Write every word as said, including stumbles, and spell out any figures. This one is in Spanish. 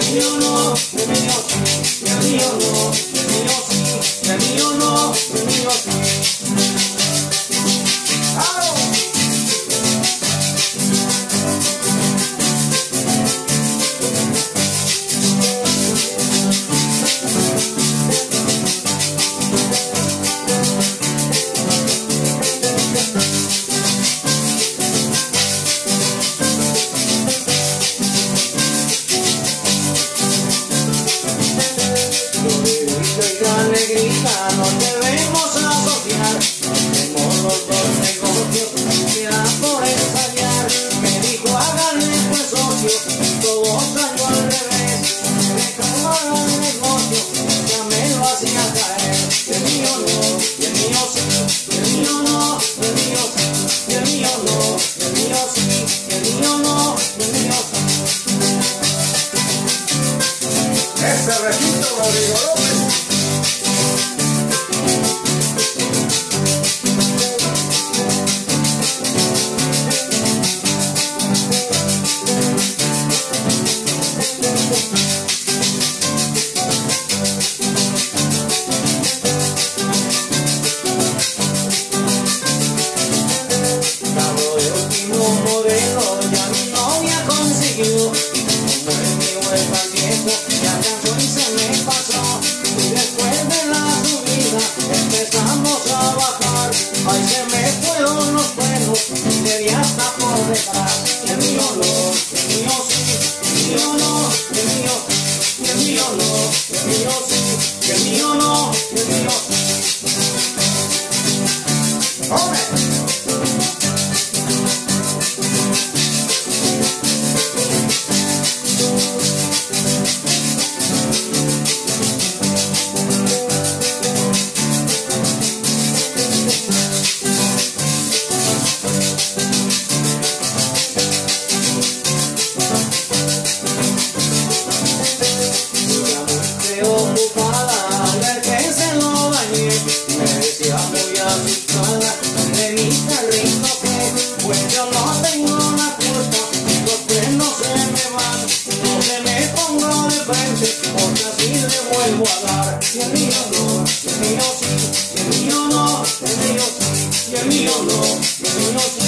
mío no, el mío sí, el mío no, el mío sí, el mío no, el mío sí. ¡Claro! Negrita, no debemos asociar, tenemos los dos negocios, queda por ensayar. Me dijo háganle pues socio, todo salió al revés. Me calmaba el negocio, ya me lo hacía caer. El mío no, y el mío sí, el mío no, el mío sí, el mío no, el mío sí, el mío no, el mío sí. Ese registro Rodrigo López. Ay, se me fueron los buenos y de día hasta por detrás. El mío no, el mío sí, el mío no, el mío sí, el mío no, el mío sí, el mío no, el mío sí. ¡Hombre! Ocupada, al ver que se lo dañé, me decía muy asustada de mi carrito que, pues yo no tengo la culpa, los frenos se me van, no se me pongo de frente, porque así le vuelvo a dar. Y el mío no, el mío sí, y el mío no, el mío sí, y el mío no, el mío sí.